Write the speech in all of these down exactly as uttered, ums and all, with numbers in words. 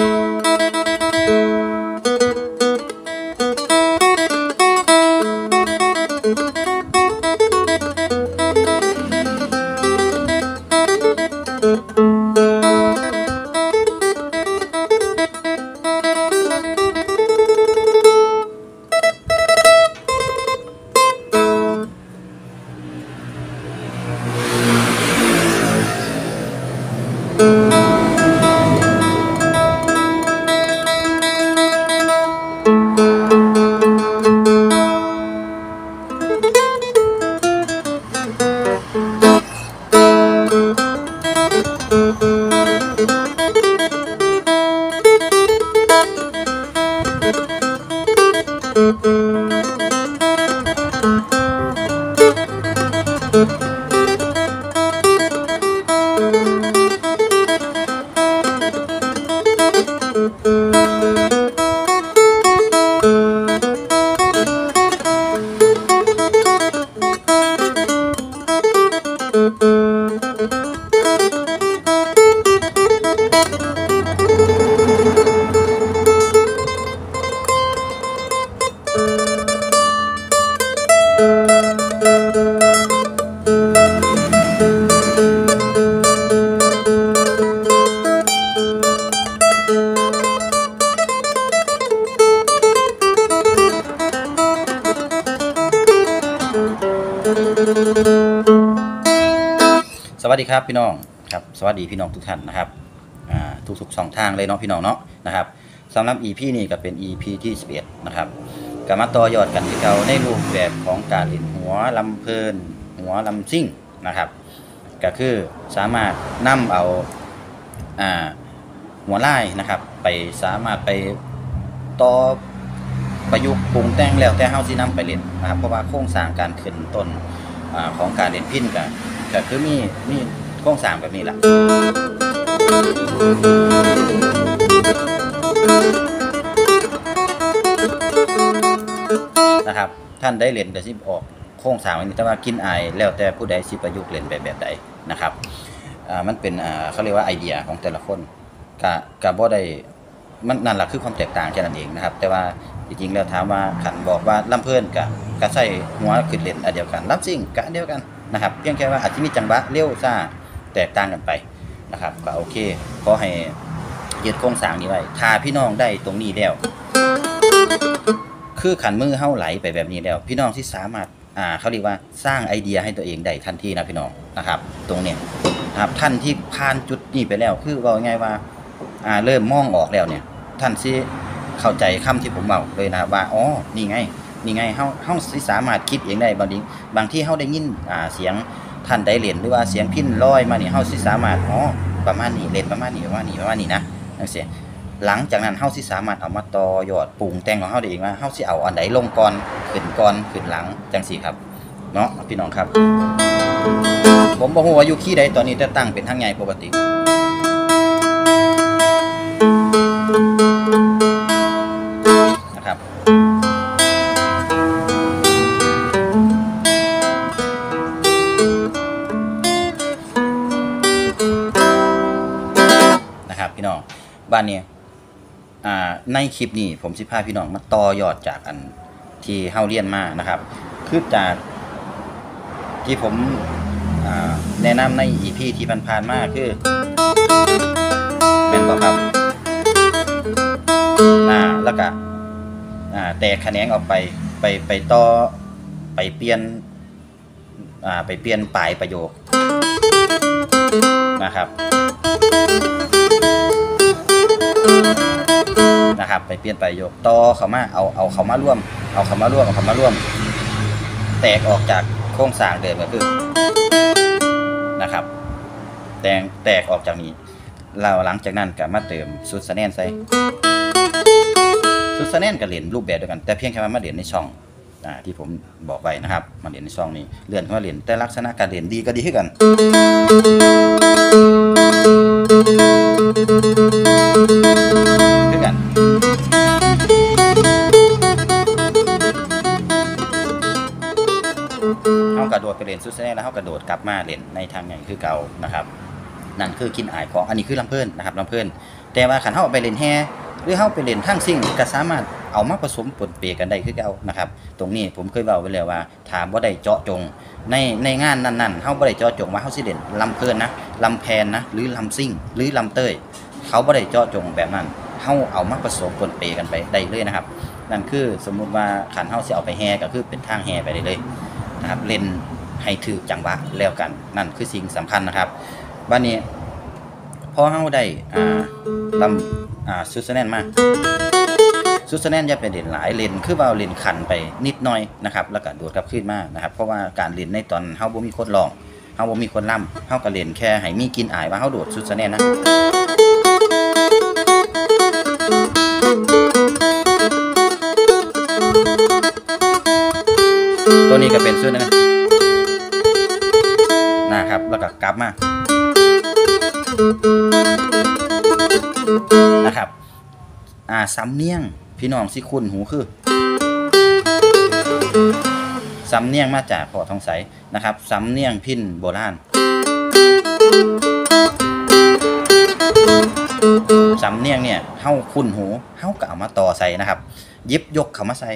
สวัสดีครับพี่น้องครับสวัสดีพี่น้องทุกท่านนะครับทุกๆสองทางเลยเนาะพี่น้องเนาะนะครับสำหรับ อี พี นี้ก็เป็น อี พี ที่สิบเอ็ดนะครับก็มาต่อยอดกันที่เราในรูปแบบของการเล่นหัวลำเพลินหัวลำซิ่งนะครับก็คือสามารถนำเอาอ่าหัวไล่นะครับไปสามารถไปต่อประยุกต์ปรุงแต่งแล้วแต่เฮาสินำไปเล่นนะครับเพราะว่าโครงสร้างการขึ้นต้นของการเล่นพิณก็ก็คือมีมีโครงสร้างแบบนี้แหละนะครับท่านได้เล่นแต่สิออกโครงสร้างนี้แต่ว่ากินอายแล้วแต่ผู้ใดสิประยุกต์เล่นแบบแบบใดนะครับอ่ามันเป็นอ่าเขาเรียกว่าไอเดียของแต่ละคนกะกะบ่ได้มันนั่นแหละคือความแตกต่างแค่นั้นเองนะครับแต่ว่าจริงๆแล้วถามว่าขันบอกว่าลำเพลินกะกะใส่หัวขึ้นเล่นอันเดียวกันลำซิ่งกะอันเดียวกันนะครับเพียงแค่ว่าอาจจะมีจังหวะเร็วซ่าแตกต่างกันไปนะครับก็โอเคขอให้ยึดโครงสร้างนี้ไว้ถ้าพี่น้องได้ตรงนี้แล้วคือขันมือเฮ้าไหลไปแบบนี้แล้วพี่น้องที่สามารถอ่าเขาเรียกว่าสร้างไอเดียให้ตัวเองได้ทันทีนะพี่น้องนะครับตรงเนี้ยนะครับท่านที่ผ่านจุดนี้ไปแล้วคือว่าไงว่าอ่าเริ่มมองออกแล้วเนี่ยท่านสิเข้าใจคำที่ผมบอกเลยนะว่าอ๋อนี่ไงนี่ไงเฮาเฮาสิสามารถคิดเองได้บางทีบางที่เฮาได้ยินอ่าเสียงท่านได้เล่นหรือว่าเสียงพิณลอยมานี่เฮาสิสามารถอ๋อประมาณนี้เล่นประมาณนี้ประมาณนี้ประมาณนี้นะจังซี่หลังจากนั้นเฮาสิสามารถเอามาต่อยอดปรุงแต่งของเฮาได้เองว่าเฮาสิเอาอันใดลงก่อนขึ้นก่อนขึ้นหลังจังซี่ครับเนาะพี่น้องครับผมบ่ฮู้ว่าอยู่คีย์ใดตอนนี้แต่ตั้งเป็นทางใหญ่ปกตินะครับนะครับพี่น้องบ้านนี้อ่าในคลิปนี้ผมสิพาพี่น้องมาต่อยอดจากอันที่เฮาเรียนมานะครับคือจากที่ผมแนะนำใน อี พี ที่ผ่านๆมาคือเป็นบ่ครับอ่าแล้วก็อ่าแตกแขนงออกไปไปไปต่อไปเปลี่ยนอ่าไปเปลี่ยนปลายประโยคนะครับนะครับไปเปลี่ยนประโยคต่อเข้ามาเอาเอาเข้ามาร่วมเอาเข้ามาร่วมเอาเข้ามาร่วมแตกออกจากโครงสร้างเดิมก็คือนะครับแตกแตกออกจากนี้เราหลังจากนั้นก็มาเติมสุดสะแนนใส่สุดสะแนนก็เล่นรูปแบบเดียวกันแต่เพียงแค่ว่ามาเล่นในช่องอ่าที่ผมบอกไว้นะครับมาเล่นในช่องนี้เลื่อนเข้ามาเล่นแต่ลักษณะการเล่นดีก็ดีขึ้นกันขึ้นกันเขากระโดดไปเล่นสุดแน่แล้วเขากระโดดกลับมาเล่นในทางใหญ่คือเก่านะครับนั่นคือกินอายของอันนี้คือลำเพลินนะครับลำเพลินแต่ว่าขันเฮาไปเล่นแฮหรือเฮาไปเล่นทั้งซิ่งก็สามารถเอามาผสมปนเปกันได้คือเก่านะครับตรงนี้ผมเคยเว้าไว้แล้วว่าถ้าบ่ได้เจาะจงในในงานนั้นๆเฮาบ่ได้เจาะจงว่าเฮาสิเล่นลำเพลินนะลำแพนนะหรือลำซิ่งหรือลำเต้ยเขาบ่ได้เจาะจงแบบนั้นเฮาเอามาผสมปนเปกันไปได้เลยนะครับนั่นคือสมมุติว่าขันเฮาสิเอาไปแฮก็คือเป็นทางแฮไปได้เลยนะครับเล่นให้ถูกจังหวะแล้วกันนั่นคือสิ่งสำคัญนะครับบัดนี้พอเฮาได้อ่าลำอ่าซูซแนนมาซูซแนนอย่าไปเล่นหลายเล่นคือว่าเล่นขันไปนิดหน่อยนะครับแล้วก็โดดกลับขึ้นมานะครับเพราะว่าการเล่นในตอนเฮาบ่มีคนร้องเฮาบ่มีคนล่ำเฮาก็เล่นแค่ให้มีกลิ่นอายว่าเฮาโดดซูซแนนนะตัวนี้ก็เป็นซูซแนนนะครับแล้วก็กลับมานะครับอ่าสำเนียงพี่น้องสิคุ้นหูคือสำเนียงมาจากพ่อทองใสนะครับสำเนียงพิณโบราณสำเนียงเนี่ยเฮาคุ้นหูเฮาก็เอามาต่อใส่นะครับหยิบยกเข้ามาใส่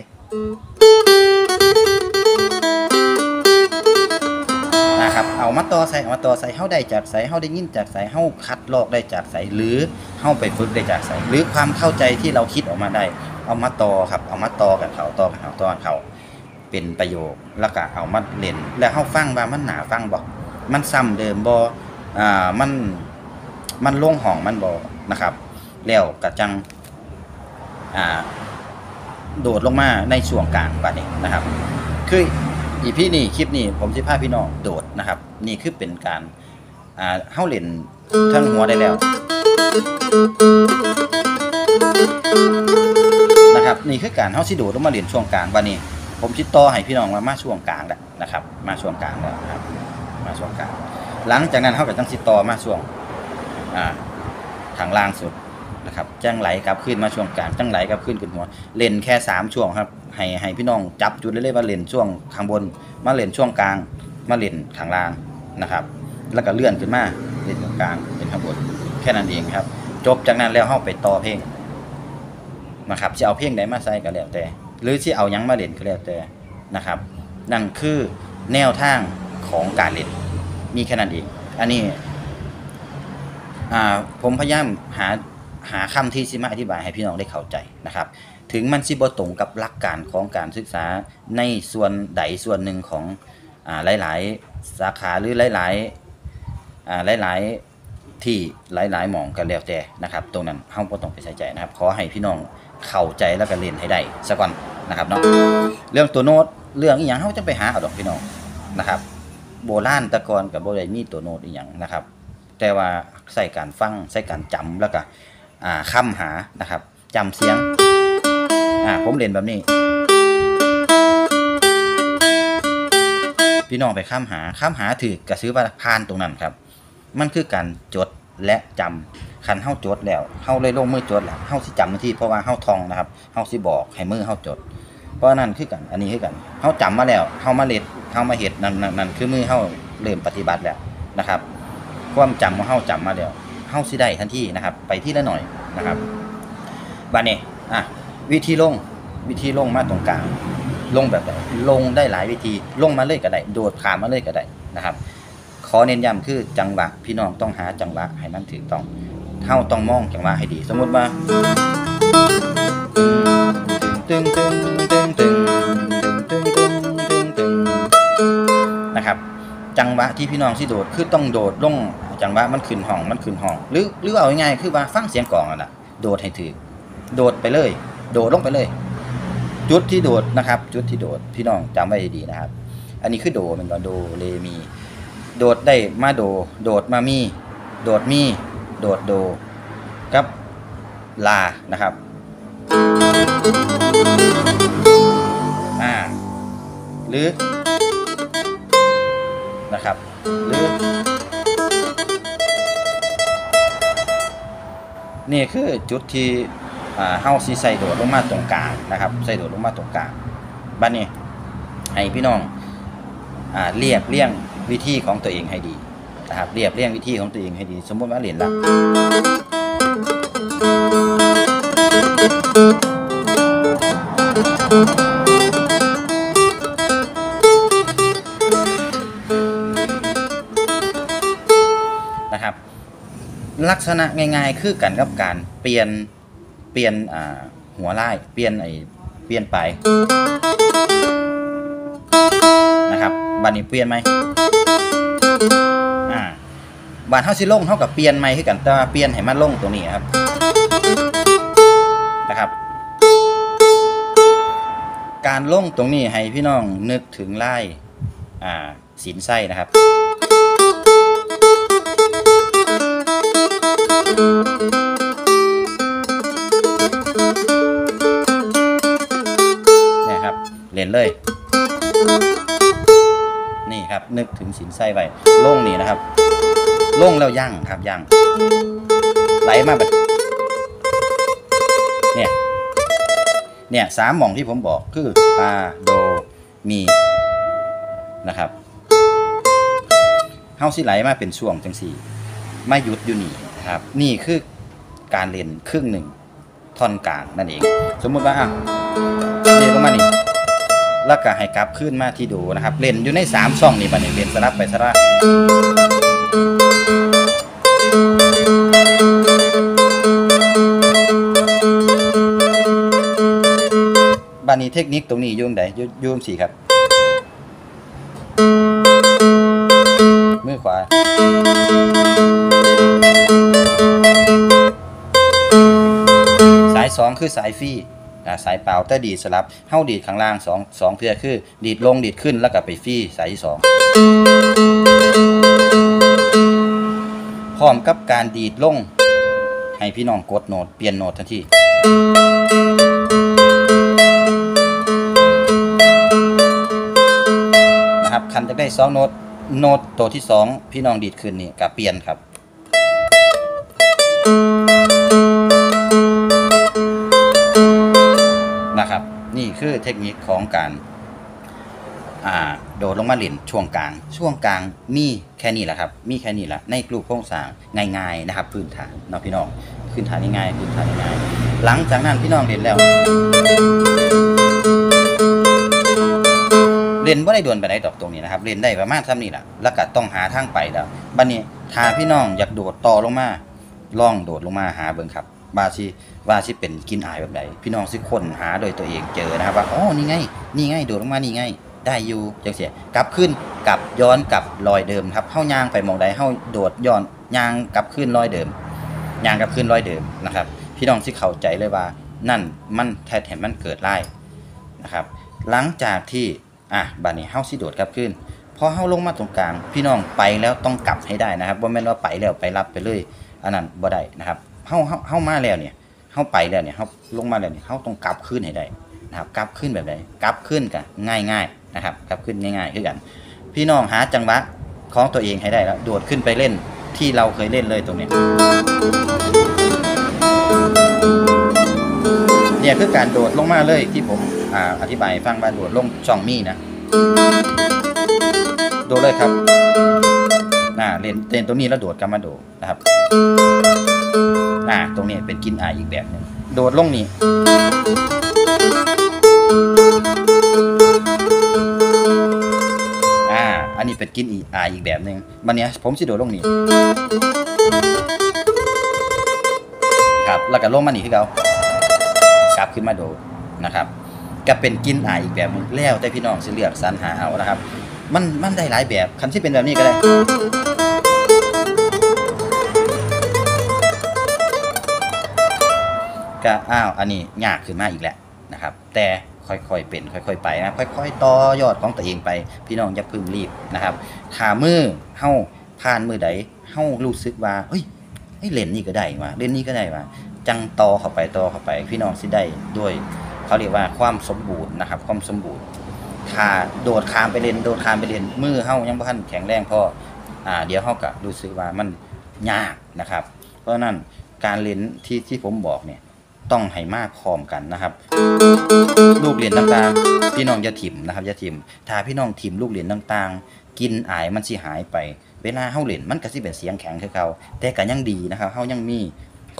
นะครับเอามาต่อใส่เอามาต่อใส่เฮาได้จากใส่เฮาได้ยินจากใส่เฮาคัดลอกได้จากใส่หรือเฮาไปฝึกได้จากใส่หรือความเข้าใจที่เราคิดออกมาได้เอามาต่อครับเอามาต่อกับเขาต่อกับเขาต่อกับเขาเป็นประโยคแล้วก็เอามาเล่นแล้วเฮาฟังว่ามันหนาฟังบ่มันซ้ำเดิมบ่อ่ามันมันลงห้องมันบ่นะครับแล้วก็จังอ่าโดดลงมาในช่วงกลางบัดนี้นะครับคืออีพีนี้คลิปนี้ผมสิพาพี่น้องโดดนะครับนี่คือเป็นการอ่าเฮาเล่นทั้งหัวได้แล้วนะครับนี่คือการเฮาสิโดดลงมาเล่นช่วงกลางบัดนี้ผมสิต่อให้พี่น้องมามาช่วงกลางแล้วนะครับมาช่วงกลางแล้วครับมาช่วงกลางหลังจากนั้นเฮาก็จังสิต่อมาช่วงอ่าทางล่างสุดนะครับจังไหลกลับขึ้นมาช่วงกลางจังไหลกลับขึ้นขึ้นหัวเล่นแค่สามช่วงครับให้ให้พี่น้องจับจุดเรื่อยๆว่าเล่นช่วงข้างบนมาเล่นช่วงกลางมาเล่นข้างล่างนะครับแล้วก็เลื่อนขึ้นมาเล่นตรงกลางเป็นข้างบนแค่นั้นเองครับจบจากนั้นแล้วเฮาไปต่อเพลงนะครับสิเอาเพลงใดมาใส่ก็แล้วแต่หรือสิเอาหยังมาเล่นก็แล้วแต่นะครับนั่นคือแนวทางของการเล่นมีแค่นั้นเองอันนี้อ่าผมพยายามหาหาคำที่สิมาอธิบายให้พี่น้องได้เข้าใจนะครับถึงมันสิบ่ตรงกับหลักการของการศึกษาในส่วนใดส่วนหนึ่งของอ่าหลายๆสาขาหรือหลายๆอ่าหลายๆที่หลายๆหม่องก็แล้วแต่นะครับตรงนั้นเฮาบ่ต้องไปใส่ใจนะครับขอให้พี่น้องเข้าใจแล้วก็เล่นให้ได้ซะก่อนนะครับเนาะเรื่องตัวโน้ตเรื่องอีหยังเฮาจะไปหาเอาดอกพี่น้องนะครับโบราณแต่ก่อนก็บ่ได้มีตัวโน้ตอีหยังนะครับแต่ว่าใส่การฟังใส่การจำแล้วก็อ่าคำหานะครับจำเสียงอ่าผมเล่นแบบนี้พี่น้องไปคำหาคำหาถือกระซื้อว่าผ่านตรงนั้นครับมันคือการจดและจำคันเฮาจดแล้วเฮาเลยลงมือจดแล้วเฮาสิจำทันทีเพราะว่าเฮาท่องนะครับเฮาสิบอกให้มือเฮาจดเพราะนั่นคือกันอันนี้คือกันเฮาจำมาแล้วเฮามาเล็ดเฮามาเฮ็ดนั่นนั่นคือมือเฮาเริ่มปฏิบัติแล้วนะครับความจำของเฮาจำมาแล้วเฮาสิได้ทันทีนะครับไปทีละหน่อยนะครับบัดนี้อ่ะวิธีลงวิธีลงมาตรงกลางลงแบบไหนลงได้หลายวิธีลงมาเลยก็ได้โดดข้ามมาเลยก็ได้นะครับขอเน้นย้ำคือจังหวะพี่น้องต้องหาจังหวะให้มันถูกต้องเฮาต้องมองจังหวะให้ดีสมมุติว่าตึงตึงตึงตึงตึงตึงตึงตึงนะครับจังหวะที่พี่น้องสิโดดคือต้องโดดลงจังหวะมันขึ้นห้องมันขึ้นห้องหรือหรือเอาง่ายๆคือว่าฟังเสียงกลองนั่นแหละโดดให้ถูกโดดไปเลยโดดลงไปเลยจุดที่โดดนะครับจุดที่โดดพี่น้องจำไว้ดีนะครับอันนี้คือโดมันก็โดเรมีโดดได้มาโดโดดมามีโดดมีโดดโดกับลานะครับอ่าหรือนะครับหรือนี่คือจุดที่อ่าเฮาสิใส่โดดลงมาตรงกลางนะครับใส่โดดลงมาตรงกลางบัดนี้ให้พี่น้องอ่าเรียบเรียงวิธีของตัวเองให้ดีนะครับเรียบเรียงวิธีของตัวเองให้ดีสมมุติว่าเรียนละนะครับลักษณะง่ายๆคือกันกับการเปลี่ยนเปลี่ยนอ่าหัวไล่เปลี่ยนไอเปลี่ยนไปนะครับบัดนี้เปลี่ยนไหมอ่าบานเท่าสิลงเท่ากับเปลี่ยนไหมคือกันแต่ว่าเปลี่ยนให้มันลงตรงนี้ครับนะครับการลงตรงนี้ให้พี่น้องนึกถึงไล่อ่าสินไส้นะครับเนี่ยครับเล่นเลยนี่ครับนึกถึงสินไส้ไปลงนี่นะครับลงแล้วยั่งครับยั่งไหลมาแบบเนี่ยเนี่ยสามหม่องที่ผมบอกคือฟาโดมีนะครับเฮาสิไหลมาเป็นช่วงจังสี่ไม่หยุดอยู่นี่นะครับนี่คือการเล่นครึ่งหนึ่งท่อนกลางนั่นเองสมมุติว่าอ่ะเล่นลงมานี่แล้วก็ให้กลับขึ้นมาที่โดนะครับเล่นอยู่ในสามช่องนี่บัดนี้เล่นสลับไปสลับบัดนี้เทคนิคตรงนี้ยุ่งใดยุ่งสี่ครับมือขวาสายสองคือสายฟรีสายเปล่าแต่ดีดสลับเฮ้าดีดข้างล่างสองสองเพื่อคือดีดลงดีดขึ้นแล้วก็ไปฟรีสายที่สองพร้อมกับการดีดลงให้พี่น้องกดโน้ตเปลี่ยนโน้ตทันทีนะครับคันจะได้สองโน้ตโน้ตตัวที่สองพี่น้องดีดขึ้นนี่กับเปลี่ยนครับนะครับนี่คือเทคนิคของการอ่าโดดลงมาเล่นช่วงกลางช่วงกลางมีแค่นี้แหละครับมีแค่นี้แหละในรูปโครงสร้างง่ายๆนะครับพื้นฐานเนาะพี่น้องพื้นฐานง่ายๆพื้นฐานง่ายหลังจากนั้นพี่น้องเล่นแล้วเล่นบ่ได้ด่วนไปไหนดอกตรงนี้นะครับเล่นได้ประมาณซ้ำนี่แหละแล้วก็ต้องหาทางไปแล้วบัดนี้ถ้าพี่น้องอยากโดดต่อลงมาลองโดดลงมาหาเบิ่งครับว่าสิว่าสิเป็นกินอายแบบไหนพี่น้องสิค้นหาโดยตัวเองเจอนะครับว่าอ๋อนี่ไงนี่ไงโดดลงมานี่ไงได้อยู่จังซี่กลับขึ้นกลับย้อนกลับรอยเดิมครับเฮาย่างไปมองใดเฮาโดดย้อนย่างกลับขึ้นรอยเดิมย่างกลับขึ้นรอยเดิมนะครับพี่น้องสิเข้าใจเลยว่านั่นมันแท้ๆมันเกิดไล่นะครับหลังจากที่อ่ะบัดนี้เฮาสิโดดกลับขึ้นพอเฮาลงมาตรงกลางพี่น้องไปแล้วต้องกลับให้ได้นะครับบ่แม่นว่าไปแล้วไปรับไปเลยอันนั้นบ่ได้นะครับเฮาเฮาเฮามาแล้วเนี่ยเฮาไปแล้วเนี่ยเฮาลงมาแล้วเนี่ยเฮาต้องกลับขึ้นให้ได้นะครับกลับขึ้นแบบใดกลับขึ้นก็ง่ายๆนะครับกลับขึ้นง่ายๆคือกันพี่น้องหาจังหวะของตัวเองให้ได้แล้วโดดขึ้นไปเล่นที่เราเคยเล่นเลยตรงนี้เนี่ยคือการโดดลงมาเลยที่ผมอ่าอธิบายฟังว่าโดดลงช่องมีนะโดดเลยครับอ่าเล่นเล่นตรงนี้แล้วโดดกลับมาโดดนะครับอ่าตรงนี้เป็นกินอายอีกแบบนึงโดดลงนี่อ่าอันนี้เป็นกินอีอายอีกแบบนึงวันนี้ผมสิโดดลงนี่ครับแล้วก็ลงมานี่คือเขากลับขึ้นมาโดดนะครับก็เป็นกินอายอีกแบบนึงแล้วแต่พี่น้องสิเลือกสรรหาเอานะครับมันมันได้หลายแบบคันที่เป็นแบบนี้ก็ได้ก็อ้าวอันนี้ยากขึ้นมาอีกแล้วนะครับแต่ค่อยๆเป็นค่อยๆไปนะค่อยๆต่อยอดของตัวเองไปพี่น้องอย่าพึ่งรีบนะครับถ้ามือเฮาผ่านมือใดเฮารู้สึกว่าเฮ้ยไอ้เล่นนี่ก็ได้ว่ะเล่นนี่ก็ได้ว่ะจังต่อเข้าไปต่อเข้าไปพี่น้องสิได้ด้วยเขาเรียกว่าความสมบูรณ์นะครับความสมบูรณ์ถ้าโดดข้ามไปเล่นโดดข้ามไปเล่นมือเฮายังบ่ทันแข็งแรงพออ่าเดี๋ยวเฮาก็รู้สึกว่ามันยากนะครับเพราะฉะนั้นการเล่นที่ที่ผมบอกเนี่ยต้องให้มากพร้อมกันนะครับลูกเหรียญต่างๆพี่น้องอย่าถิ่มนะครับอย่าถิ่มถ้าพี่น้องถิ่มลูกเหรียญต่างๆกินอายมันสิหายไปเวลาเฮาเล่นมันก็สิเป็นเสียงแข็งคือเก่าแต่ก็ยังดีนะครับเฮายังมี